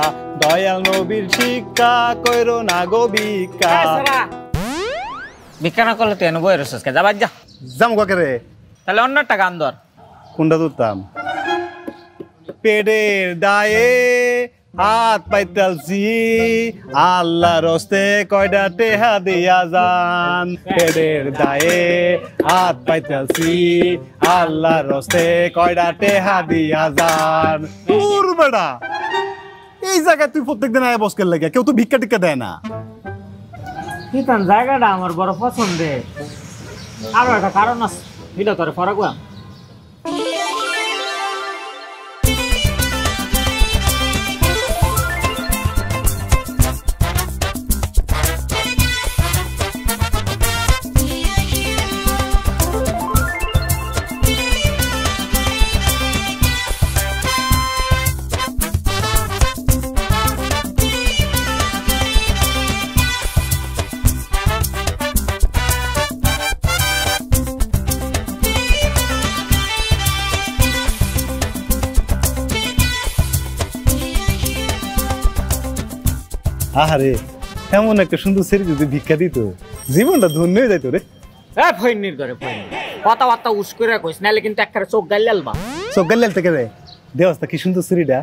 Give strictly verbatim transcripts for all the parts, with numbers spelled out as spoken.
দয়াল নবীর শিক্ষা কইরো না গো ভিক্ষা। ভিক্ষা না করলে তুই এনে বই রসস কে যাবার যা যাম কাকে রে তাহলে অন্য একটা গান ধর। কোনটা ধরতাম? পেটের দায়ে হাত পাইতালছি আল্লাহ রস্তে কয়টা টেহা দিয়া যান। পেটের দায়ে হাত পাইতালছি আল্লাহ রস্তে কয়টা টেহা দিয়া যান। তোর বেটা এই জায়গায় তুই প্রত্যেকদিন আয় বসকের লাগে, কেউ তো ভিক্ষা টিক্ষা দেয় না। কিতান জায়গাটা আমার বড় পছন্দের, আরো একটা কারণ আছে, এটা তোরে ফরক না। আহারে এমন একটা সুন্দর ছেলে যদি ভিক্ষা দিত জীবনটা ধন্য হয়ে যাইতো রে। এ ফইনির ধরে ফইনি কথাবার্তা উস করে কইস, নাহলে কিন্তু একবারে চোখ গাইলাল বা চোখ গাইলাল থেকে রে। দেওয়াস্তা কি সুন্দর ছেলেটা।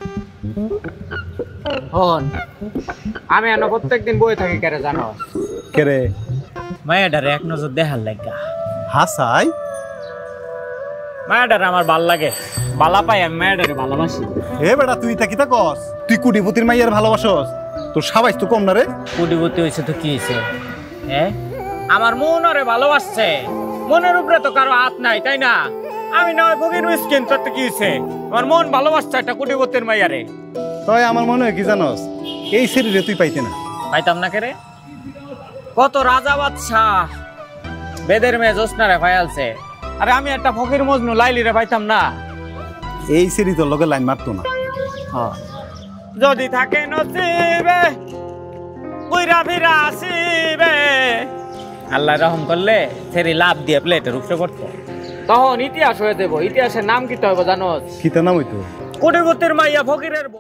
হন আমি এনে প্রত্যেকদিন বই থাকি কেরে জানো কে রে? মায়াডারে এক নজর দেখার লাগা। হাসাই মায়াডারে আমার ভাল লাগে, বালা পাই আমি মায়াডারে ভালোবাসি। এ বেটা তুই তা কিতা কস? তুই কোটিপতির মাইয়ার ভালোবাসস? তোর সাবাইস তো কম না রে। কোটিপতি হইছে তো কি হইছে? হ্যাঁ আমার মন ওরে ভালোবাসছে, মনের উপরে তো কারো হাত নাই তাই না? আমি নয় ভগির মিসকিন, তোর তো কি হইছে? আমার মন ভালোবাসছে একটা কোটিপতির মাইয়ারে। তাই আমার মনে হয় কি জানোস, এই শরীরে তুই পাইতে না। পাইতাম না কেরে? কত রাজা বাদশাহ বেদের মেয়ে জোসনারে ফায়ালছে, আরে আমি একটা ফকির মজনু লাইলি রে পাইতাম না। এই সেরি তোর লগে লাইন মারতো না। যদি থাকে নসিবে কইরা ফিরা আসিবে, আল্লাহ রহম করলে ফেরি লাভ দিয়ে প্লেটের উপরে পড়তো, তখন ইতিহাস হয়ে দেব। ইতিহাসের নাম কি হইব জানোস? কিতা নাম হইতো? কোটিপতির মাইয়া ফকিরের